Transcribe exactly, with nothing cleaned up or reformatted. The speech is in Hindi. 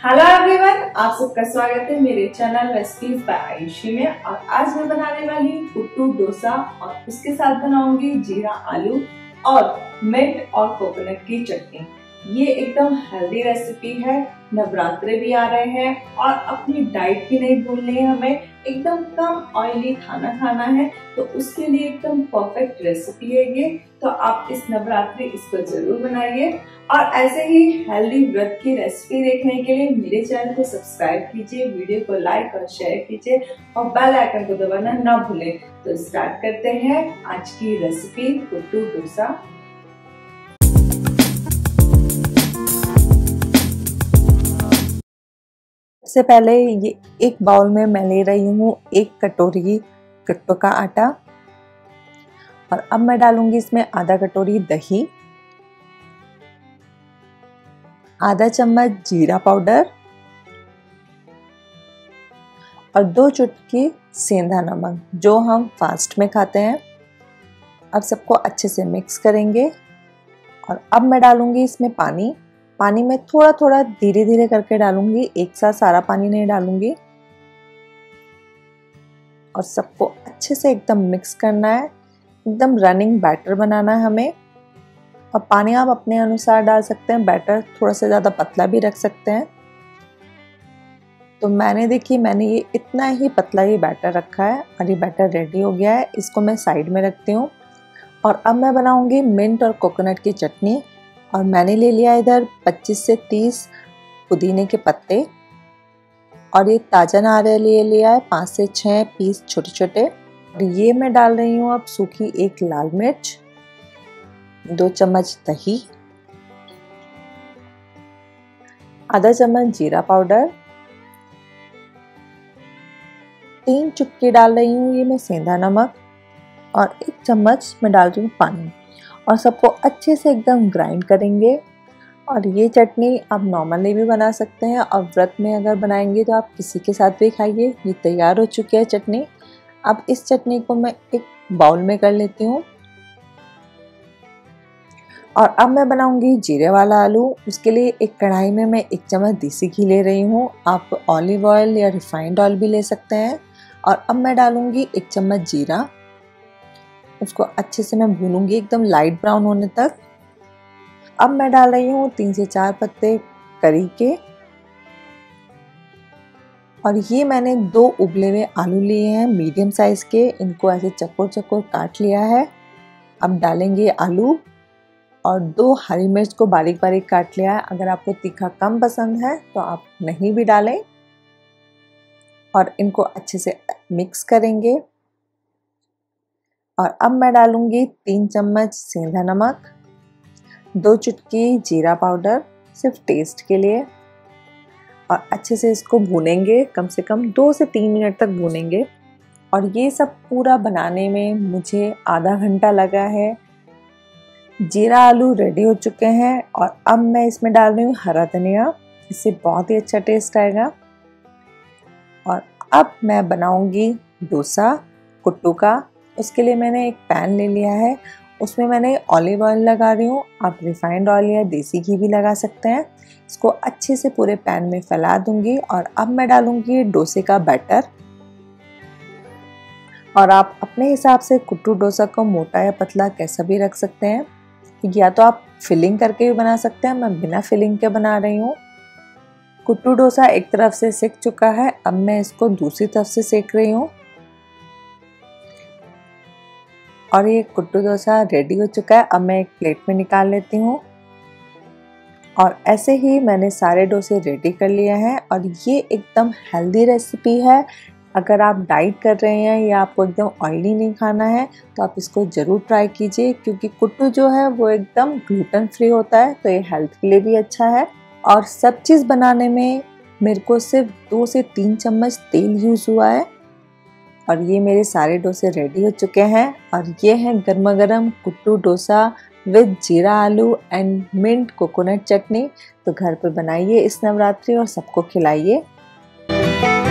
हेलो एवरीवन, आप सबका स्वागत है मेरे चैनल रेसिपीज बाय आयुषी में। और आज मैं बनाने वाली कुट्टू डोसा और उसके साथ बनाऊंगी जीरा आलू और मिंट और कोकोनट की चटनी। ये एकदम हेल्दी रेसिपी है। नवरात्रे भी आ रहे हैं और अपनी डाइट भी नहीं भूलनी है, हमें एकदम कम ऑयली खाना खाना है, तो उसके लिए एकदम परफेक्ट रेसिपी है ये। तो आप इस नवरात्रि इसको जरूर बनाइए। और ऐसे ही हेल्दी व्रत की रेसिपी देखने के लिए मेरे चैनल को सब्सक्राइब कीजिए, वीडियो को लाइक और शेयर कीजिए और बेल आइकन को दबाना ना भूलें। तो स्टार्ट करते हैं आज की रेसिपी कुट्टू डोसा। सबसे पहले ये एक बाउल में मैं ले रही हूँ एक कटोरी कुट्टू का आटा और अब मैं डालूंगी इसमें आधा कटोरी दही, आधा चम्मच जीरा पाउडर और दो चुटकी सेंधा नमक जो हम फास्ट में खाते हैं। अब सबको अच्छे से मिक्स करेंगे और अब मैं डालूंगी इसमें पानी। पानी में थोड़ा थोड़ा धीरे धीरे करके डालूंगी, एक साथ सारा पानी नहीं डालूंगी। और सबको अच्छे से एकदम मिक्स करना है, एकदम रनिंग बैटर बनाना है हमें। और पानी आप अपने अनुसार डाल सकते हैं, बैटर थोड़ा सा ज़्यादा पतला भी रख सकते हैं। तो मैंने देखिए मैंने ये इतना ही पतला ये बैटर रखा है और ये बैटर रेडी हो गया है। इसको मैं साइड में रखती हूँ। और अब मैं बनाऊंगी मिंट और कोकोनट की चटनी। और मैंने ले लिया इधर पच्चीस से तीस पुदीने के पत्ते और ये ताज़ा नारियल ले लिया है पाँच से छः पीस छोटे छोटे। और ये मैं डाल रही हूँ अब सूखी एक लाल मिर्च, दो चम्मच दही, आधा चम्मच जीरा पाउडर, तीन चुटकी डाल रही हूँ ये मैं सेंधा नमक और एक चम्मच मैं डाल रही हूँ पानी। और सबको अच्छे से एकदम ग्राइंड करेंगे। और ये चटनी आप नॉर्मली भी बना सकते हैं और व्रत में अगर बनाएंगे तो आप किसी के साथ भी खाइए। ये तैयार हो चुकी है चटनी। अब इस चटनी को मैं एक बाउल में कर लेती हूँ। और अब मैं बनाऊंगी जीरे वाला आलू। उसके लिए एक कढ़ाई में मैं एक चम्मच देसी घी ले रही हूँ, आप ऑलिव ऑयल या रिफाइंड ऑयल भी ले सकते हैं। और अब मैं डालूंगी एक चम्मच जीरा, उसको अच्छे से मैं भूनूंगी एकदम लाइट ब्राउन होने तक। अब मैं डाल रही हूँ तीन से चार पत्ते करी के। और ये मैंने दो उबले हुए आलू लिए हैं मीडियम साइज के, इनको ऐसे चकोर चकोर काट लिया है। अब डालेंगे आलू और दो हरी मिर्च को बारीक बारीक काट लिया है। अगर आपको तीखा कम पसंद है तो आप नहीं भी डालें। और इनको अच्छे से मिक्स करेंगे। और अब मैं डालूंगी तीन चम्मच सेंधा नमक, दो चुटकी जीरा पाउडर सिर्फ टेस्ट के लिए। और अच्छे से इसको भूनेंगे, कम से कम दो से तीन मिनट तक भूनेंगे। और ये सब पूरा बनाने में मुझे आधा घंटा लगा है। जीरा आलू रेडी हो चुके हैं और अब मैं इसमें डाल रही हूँ हरा धनिया, इससे बहुत ही अच्छा टेस्ट आएगा। और अब मैं बनाऊंगी डोसा कुट्टू का। उसके लिए मैंने एक पैन ले लिया है, उसमें मैंने ऑलिव ऑयल लगा रही हूँ, आप रिफाइंड ऑयल या देसी घी भी लगा सकते हैं। इसको अच्छे से पूरे पैन में फैला दूंगी। और अब मैं डालूंगी डोसे का बैटर। और आप अपने हिसाब से कुट्टू डोसा को मोटा या पतला कैसा भी रख सकते हैं, या तो आप फिलिंग करके भी बना सकते हैं। मैं बिना फिलिंग के बना रही हूँ। कुट्टू डोसा एक तरफ से सिक चुका है, अब मैं इसको दूसरी तरफ से सेक रही हूँ। और ये कुट्टू डोसा रेडी हो चुका है। अब मैं एक प्लेट में निकाल लेती हूँ। और ऐसे ही मैंने सारे डोसे रेडी कर लिए हैं। और ये एकदम हेल्दी रेसिपी है। अगर आप डाइट कर रहे हैं या आपको एकदम ऑयली नहीं खाना है तो आप इसको ज़रूर ट्राई कीजिए, क्योंकि कुट्टू जो है वो एकदम ग्लूटेन फ्री होता है, तो ये हेल्थ के लिए भी अच्छा है। और सब चीज़ बनाने में मेरे को सिर्फ दो से तीन चम्मच तेल यूज़ हुआ है। और ये मेरे सारे डोसे रेडी हो चुके हैं। और ये है गर्मा गर्म कुट्टू डोसा विद जीरा आलू एंड मिंट कोकोनट चटनी। तो घर पर बनाइए इस नवरात्रि और सबको खिलाइए।